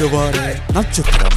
இந்த வார நட்சத்திரம்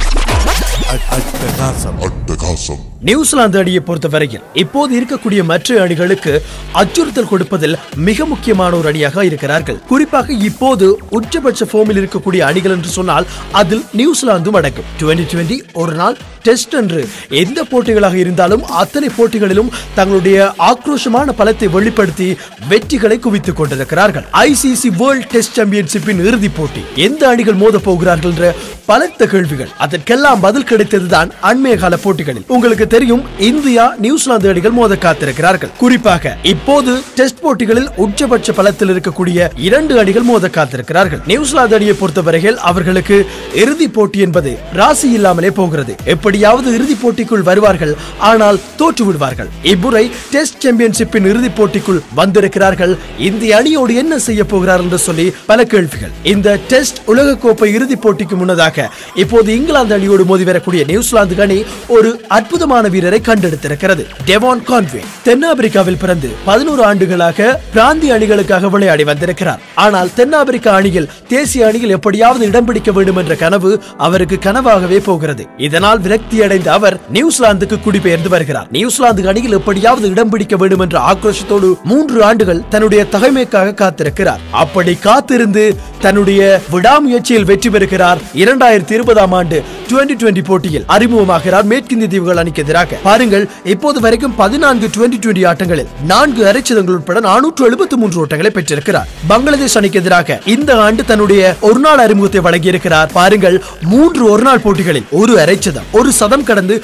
அட்டகாசம். நியூசிலாந்து அணியை பொறுத்தவரையில் இப்போது இருக்கக்கூடிய மற்ற அணிகளுக்கு அச்சுறுத்தல் கொடுப்பதில் மிக முக்கியமான ஒரு அணியாக இருக்கிறார்கள். குறிப்பாக இப்போது உச்சபட்ச ஃபார்மில் இருக்கக்கூடிய அணிகள் என்று சொன்னால் அதில் நியூசிலாந்தும் அடங்கும். 2020 ஒரு நாள் டெஸ்ட் என்று எந்த போட்டிகளாக இருந்தாலும் அத்தனை போட்டிகளிலும் தங்களுடைய ஆக்ரோஷமான பலத்தை வெளிப்படுத்தி வெற்றிகளை குவித்துக் கொண்டிருக்கிறார்கள். ICC வேர்ல்ட் டெஸ்ட் சாம்பியன்ஷிப்பின் இறுதிப் போட்டி எந்த அணிகள் மோத போகிறார்கள் என்ற பலத்த கேள்விகள், அதற்கெல்லாம் பதில் கிடைத்ததுதான் அண்மைய கால போட்டிகளில். உங்களுக்கு தெரியும், இந்தியா நியூசிலாந்து அணிகள் மோத காத்திருக்கிறார்கள். குறிப்பாக இப்போது டெஸ்ட் போட்டிகளில் உச்சபட்ச பலத்தில் இருக்கக்கூடிய இரண்டு அணிகள் மோத காத்திருக்கிறார்கள். நியூசிலாந்து அணியை பொறுத்தவரையில் அவர்களுக்கு இறுதிப் போட்டி என்பது ராசி இல்லாமலே போகிறது. எப்படியாவது இறுதிப் போட்டிக்குள் வருவார்கள், ஆனால் தோற்று விடுவார்கள். இம்முறை டெஸ்ட் சாம்பியன்ஷிப்பின் இறுதிப் போட்டிக்குள் வந்திருக்கிறார்கள். இந்திய அணியோடு என்ன செய்ய போகிறார் என்று சொல்லி பல கேள்விகள். இந்த டெஸ்ட் உலகக்கோப்பை இறுதிப் போட்டிக்கு முன்னதாக இப்போது இங்கிலாந்து அணியோடு மோதி வரக்கூடிய நியூசிலாந்து அணி ஒரு அற்புதமான வீரரை கண்டெடுத்திருக்கிறது. டெவான் கான்வே தென்னாப்பிரிக்காவில் பிறந்து 11 ஆண்டுகளாக பிராந்திய அணிகளுக்காக விளையாடி வந்திருக்கிறார். ஆனால் தென்னாப்பிரிக்கா அணியில் தேசிய அணியில் எப்படியாவது இடம் பிடிக்க வேண்டும் என்ற கனவு அவருக்கு கனவாகவே போகிறது. இதனால் விரக்தி அடைந்த அவர் நியூசிலாந்துக்கு குடிபெயர்ந்து வருகிறார். நியூசிலாந்து அணியில் எப்படியாவது இடம் பிடிக்க வேண்டும் என்ற ஆக்ரோஷத்தோடு 3 ஆண்டுகள் தன்னுடைய தகைமைக்காக காத்திருக்கிறார். அப்படி காத்திருந்து தன்னுடைய விடாமுயற்சியில் வெற்றி பெறுகிறார். 2020 ஆண்டு 2020 போட்டியில் அறிமுகமாகிறார் மேற்கிந்திய தீவுகள் அணிக்கு எதிராக. பாருங்கள், இப்போது வரைக்கும் 14 2020 ஆட்டங்களில் 4 அரைச்சதங்கள் உட்பட 473 ஓட்டங்களை பெற்றிருக்கிறார். பங்களாதேஷ் அணிக்கு எதிராக இந்த ஆண்டு தன்னுடைய ஒரு நாள் அறிமுகத்தை வழங்கியிருக்கிறார். பாருங்கள், 3 ஒருநாள் போட்டிகளில் ஒரு அரைச்சதம், ஒரு சதம் கடந்து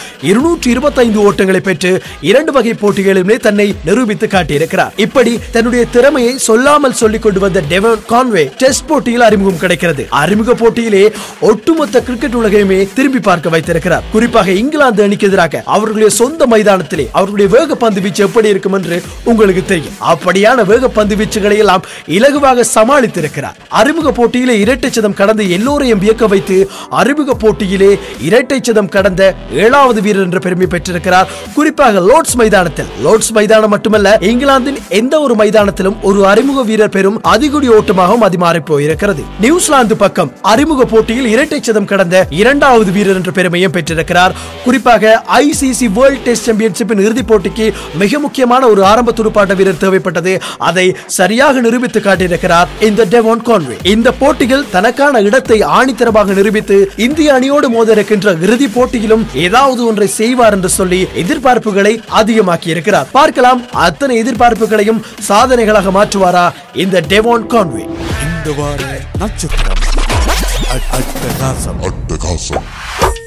225 ஓட்டங்களை பெற்று 2 வகை போட்டிகளிலுமே தன்னை நிரூபித்து காட்டியிருக்கிறார். இப்படி தன்னுடைய திறமையை சொல்லாமல் சொல்லிக் கொண்டு வந்த டெவன் கான்வே டெஸ்ட் போட்டியில் அறிமுகம் கிடைக்கிறது. அறிமுக போட்டியிலே ஒட்டுமொத்த கிரிக்கெட் உலகையுமே திரும்பி பார்க்க வைத்திருக்கிறார். குறிப்பாக இங்கிலாந்து அணிக்கு எதிராக அவர்களுடைய சொந்த மைதானத்திலே அவர்களுடைய வேக பந்து வீச்சு எப்படி இருக்கும் என்று உங்களுக்கு தெரியும். அப்படியான வேக பந்து வீச்சுகளை எல்லாம் இலகுவாக சமாளித்திருக்கிறார். அறிமுக போட்டியிலே இரட்டை சதம் கடந்து எல்லோரையும் வியக்க வைத்து அறிமுக போட்டியிலே இரட்டை சதம் கடந்த 7வது வீரர் என்ற பெருமை பெற்றிருக்கிறார். குறிப்பாக லோர்ட்ஸ் மைதானம் மட்டுமல்ல, இங்கிலாந்தின் எந்த ஒரு மைதானத்திலும் ஒரு அறிமுக வீரர் பெறும் அதிகுடி ஓட்டமாகவும் அது மாறி போயிருக்கிறது. நியூசிலாந்து பக்கம் அறிமுக போட்டியில் இரட்டை சதம் கடந்த 2வது வீரர் என்ற பெருமையும் பெற்றிருக்கிறார். குறிப்பாக ICC வேர்ல்ட் டெஸ்ட் சாம்பியன்ஷிப்பின் இறுதிப் போட்டிக்கு மிக முக்கியமான ஒரு ஆரம்ப துடுப்பாட்ட வீரர் தேவைப்பட்டது. அதை சரியாக நிரூபித்து காட்டியிருக்கிறார் இந்த டெவான் கான்வே. இந்த போட்டியில் தனக்கான இடத்தை ஆணித்தரமாக நிரூபித்து இந்திய அணியோடு மோத இருக்கின்ற இறுதிப் போட்டியிலும் ஏதாவது ஒன்றை செய்வார் என்று சொல்லி எதிர்பார்ப்புகளை அதிகமாக்கி இருக்கிறார். பார்க்கலாம், அத்தனை எதிர்பார்ப்புகளையும் சாதனைகளாக மாற்றுவாரா இந்த டெவான் கான்வே. இந்த வார நட்சத்திரம் அட்டகாசம்.